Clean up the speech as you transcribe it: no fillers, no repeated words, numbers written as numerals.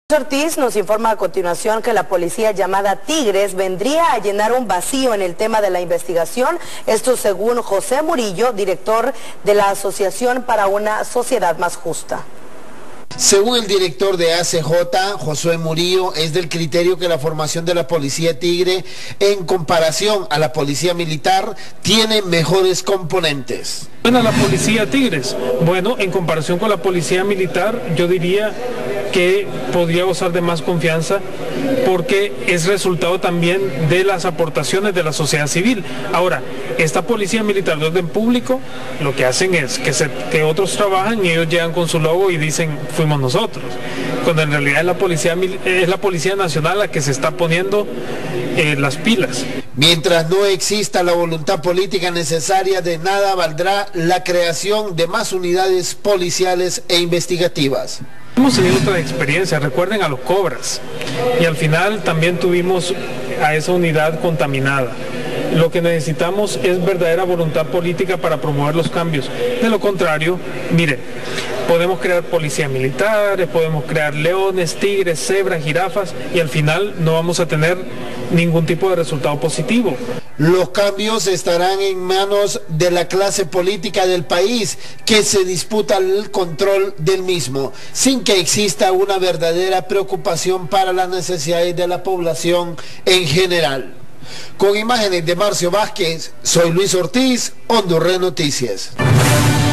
Ortiz nos informa a continuación que la policía llamada Tigres vendría a llenar un vacío en el tema de la investigación, esto según José Murillo, director de la Asociación para una Sociedad Más Justa. Según el director de ACJ, Josué Murillo, es del criterio que la formación de la policía Tigre, en comparación a la policía militar, tiene mejores componentes. Bueno, la policía Tigres, bueno, en comparación con la policía militar, yo diría que podría gozar de más confianza porque es resultado también de las aportaciones de la sociedad civil. Ahora, esta policía militar de orden público, lo que hacen es que otros trabajan y ellos llegan con su logo y dicen, fuimos nosotros, cuando en realidad es la Policía Nacional la que se está poniendo las pilas. Mientras no exista la voluntad política necesaria, de nada valdrá la creación de más unidades policiales e investigativas. Hemos tenido otra experiencia, recuerden a los Cobras, y al final también tuvimos a esa unidad contaminada. Lo que necesitamos es verdadera voluntad política para promover los cambios. De lo contrario, mire, podemos crear policías militares, podemos crear leones, tigres, cebras, jirafas, y al final no vamos a tener ningún tipo de resultado positivo. Los cambios estarán en manos de la clase política del país, que se disputa el control del mismo, sin que exista una verdadera preocupación para las necesidades de la población en general. Con imágenes de Marcio Vázquez, soy Luis Ortiz, Honduras Noticias.